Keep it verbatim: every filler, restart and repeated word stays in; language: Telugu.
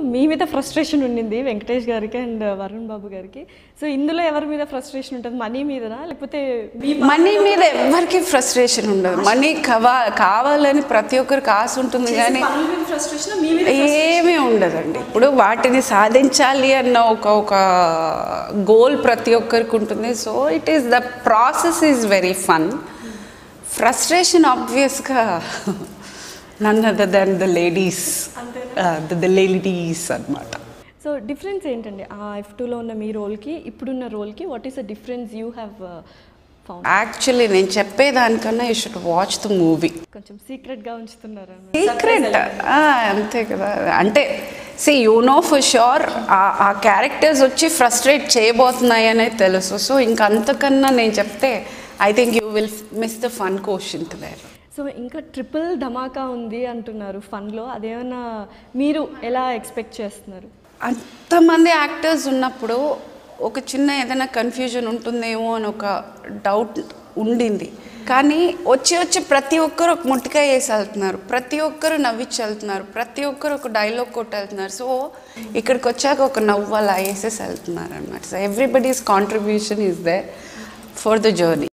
మీ మీద ఫ్రస్ట్రేషన్ ఉండింది వెంకటేష్ గారికి అండ్ వరుణ్ బాబు గారికి. సో ఇందులో ఎవరి మీద ఫ్రస్ట్రేషన్ ఉంటుంది? మనీ మీదనా లేకపోతే మనీ మీద ఎవరికి ఫ్రస్ట్రేషన్ ఉండదు. మనీ కవా కావాలని ప్రతి ఒక్కరికి ఆశ ఉంటుంది కానీ ఏమీ ఉండదండి. ఇప్పుడు వాటిని సాధించాలి అన్న ఒక ఒక గోల్ ప్రతి ఒక్కరికి ఉంటుంది. So it is the process is very fun. Frustration ఆబ్వియస్గా none other than the ladies the ladies అన్నమాట. సో డిఫరెన్స్ ఏంటండి ఆ ఎఫ్ టూలో ఉన్న మీ రోల్కి ఇప్పుడున్న రోల్కి? What is the difference you have found? Actually నేను చెప్పేదానికన్నా you should watch the movie. కొంచెం సీక్రెట్గా ఉంచుతున్నారా? సీక్రెట్ అంతే కదా. అంటే see you know for sure ఆ క్యారెక్టర్స్ వచ్చి ఫ్రస్ట్రేట్ చేయబోతున్నాయి అనేది తెలుసు. సో ఇంకంతకన్నా నేను చెప్తే I think you will miss the fun question there. So ఇంకా ట్రిపుల్ ధమాకా ఉంది అంటున్నారు ఫన్లో. అదేమన్నా మీరు ఎలా ఎక్స్పెక్ట్ చేస్తున్నారు? అంతమంది యాక్టర్స్ ఉన్నప్పుడు ఒక చిన్న ఏదైనా కన్ఫ్యూజన్ ఉంటుందేమో అని ఒక డౌట్ ఉండింది. కానీ వచ్చి వచ్చి ప్రతి ఒక్కరు ఒక ముట్టికాయ వేసి వెళ్తున్నారు, ప్రతి ఒక్కరు నవ్వించి వెళ్తున్నారు, ప్రతి ఒక్కరు ఒక డైలాగ్ కొట్టి వెళ్తున్నారు. సో ఇక్కడికి వచ్చాక ఒక నవ్వు అలా వేసేసి వెళ్తున్నారు అనమాట. So everybody's contribution is there for the journey.